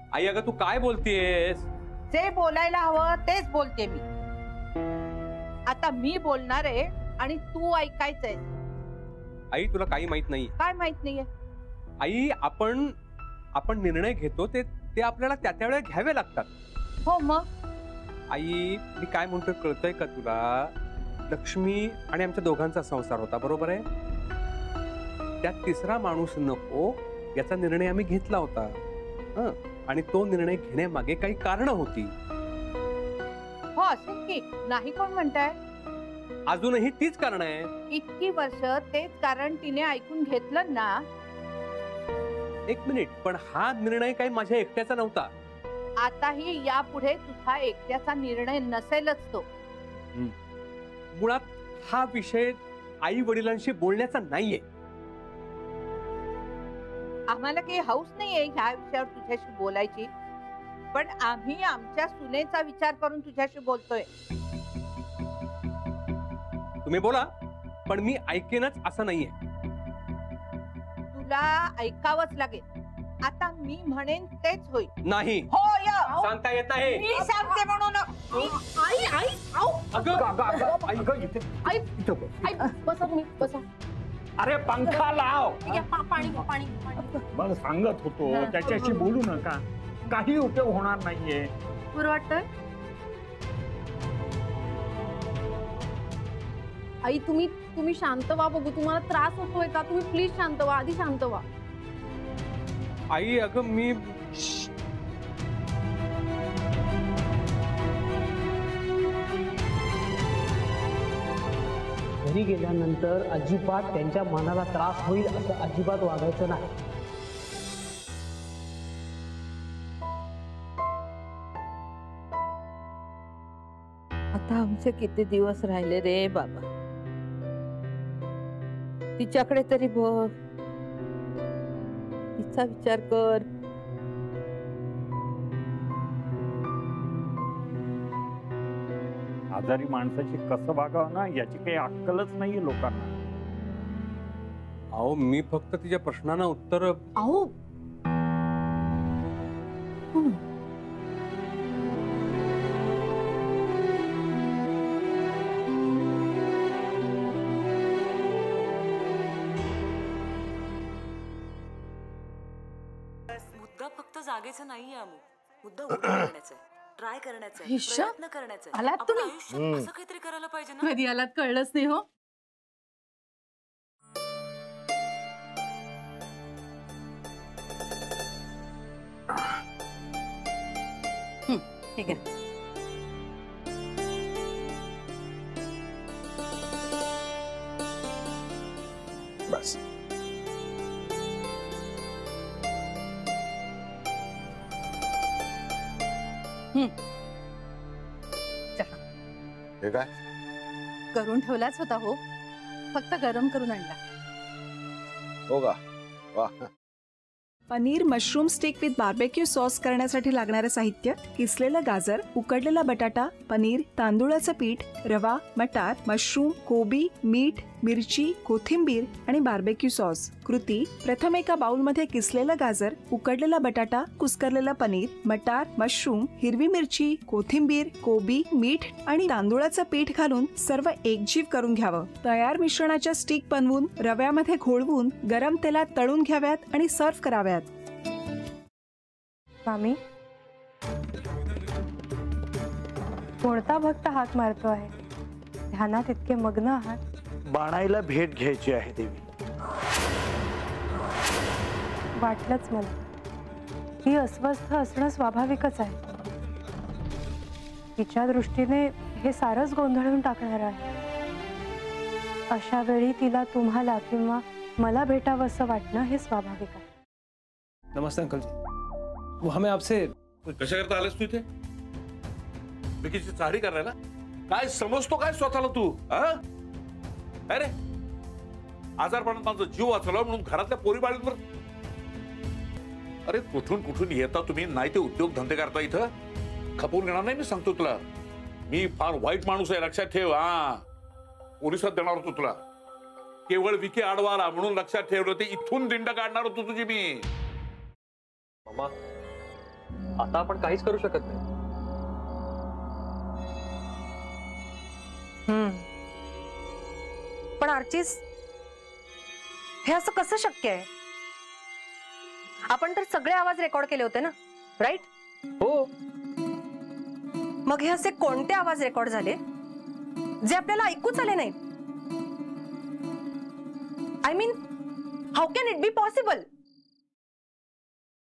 आई अगं तू काय बोलतेस? जे बोलायला हवं तेच बोलते मी. आता मी बोलणार आहे आणि तू ऐकायचंय. आई तुला काही माहित नाही. काय माहित नाहीये? आई आपण निर्णय घेतो ते आपल्याला त्या वेळेला घ्यावे लागतात. हो मग. आई मी काय म्हणतोय कळतंय का तुला? लक्ष्मी आणि आमच्या दोघांचा संसार होता, बरोबर आहे? त्यात तिसरा माणूस नको याचा निर्णय आम्ही घेतला होता. आणि तो निर्णय घेण्यामागे काही कारण होती. हो असेल की, नाही कोण म्हणताय? अजूनही तीच कारण आहे. इतकी वर्ष तेच कारण तिने ऐकून घेतलं ना. एक मिनिट, पण हा निर्णय काही माझ्या एकट्याचा नव्हता. आताही यापुढे तुझा एकट्याचा निर्णय नसेलच तो. मुळात हा विषय आई वडिलांशी बोलण्याचा नाहीये. आम्हाला काही हौस नाहीये ह्या विषयावर तुझ्याशी बोलायची, पण आम्ही आमच्या सुनेचा विचार करून तुझ्याशी बोलतोय. तुम्ही बोला, पण मी ऐकेनच असं नाहीये. तुला ऐकावंच लागेल. आता मी म्हणेन तेच होईल. नाही हो या सांगता येत आहे. मी सांगते म्हणून. आई आई बसा तुम्ही बसा. अरे पंखा लाव. पाणी पाणी. मला सांगत होतो त्याच्याशी बोलू नका, काही उपयोग होणार नाहीये. बरं वाटतंय? आई तुम्ही शांत व्हा बघू. तुम्हाला त्रास होतोय का? तुम्ही प्लीज शांत व्हा, आधी शांत व्हा. आई अगं मी घरी गेल्यानंतर अजिबात त्यांच्या मनाला त्रास होईल असं अजिबात वागायचं नाही. आता आमचे किती दिवस राहिले रे बाबा. तिच्याकडे तरी बघ, तिचा विचार कर. आजारी माणसाची कसं वागावं ना याची काही अक्कलच नाहीये लोकांना. अहो मी फक्त तिच्या प्रश्नांना उत्तर. अहो मुद्दा फक्त जागेचं नाहीये अमुक, मुद्दा उभं करण्याचा आहे, ट्राय करण्याचा आहे, प्रयत्न करण्याचा आहे. आलात तुम्ही? असं काहीतरी करायला पाहिजे ना. कधी आलात कळलंच नाही. हो ठीक आहे. बस हे काय करून ठेवलाच होता. हो फक्त गरम करून आणला. हो का? वाह. Paneer mushroom stick with barbecue sauce करण्यासाठी लागणारे साहित्य: किसलेलं गाजर, उकडलेला बटाटा, पनीर, तांदूळाचं पीठ, रवा, मटार, मशरूम, कोबी, मीठ, मिरची, कोथिंबीर आणि बार्बेक्यू सॉस. कृती: प्रथम एका बाउलमध्ये किसलेलं गाजर, उकडलेला बटाटा, कुस्करलेलं पनीर, मटार, मशरूम, हिरवी मिरची, कोथिंबीर, कोबी, मीठ आणि तांदूळाचं पीठ घालून सर्व एकजीव करून घ्यावं. तयार मिश्रणाच्या स्टिक बनवून रव्यामध्ये घोळवून गरम तेलात तळून घ्याव्यात आणि सर्व्ह कराव्यात. मामी, कोणता भक्त हाक मारतो आहे? ध्यानात इतके मग्न आहात. बाणाईला भेट घ्यायची आहे देवी. वाटलंच मला. ही अस्वस्थ असणं स्वाभाविकच आहे. तिच्या दृष्टीने हे सारंच गोंधळून टाकणार आहे. अशा वेळी तिला तुम्हाला किंवा मला भेटावं असं वाटणं हे स्वाभाविक आहे. नमस्ते अंकल जी. वो हमें आपसे. कशा करता आलेस तू इथे? विकीची चाळी करायला? काय समजतो काय स्वतःला तू? अरे आजारपणात माझा जीव वाचवला म्हणून घरातल्या पोरीबाळींवर. अरे कुठून कुठून येता तुम्ही? नाही ते उद्योग धंदे करता इथं. खपवून घेणार नाही मी सांगतो तुला. मी फार वाईट माणूस आहे लक्षात ठेव. पोलिसात देणार होतो तुला. केवळ विकी आडवा आला म्हणून लक्षात ठेवलं. ते इथून दिंड काढणार होतो तुझी मी. मामा आता आपण काहीच करू शकत नाही. पण आर्चिस, हे असं कसं शक्य आहे? आपण तर सगळे आवाज रेकॉर्ड केले होते ना, राईट? हो. मग हे असे कोणते आवाज रेकॉर्ड झाले जे आपल्याला ऐकूच आले नाही? I mean, how can it be possible?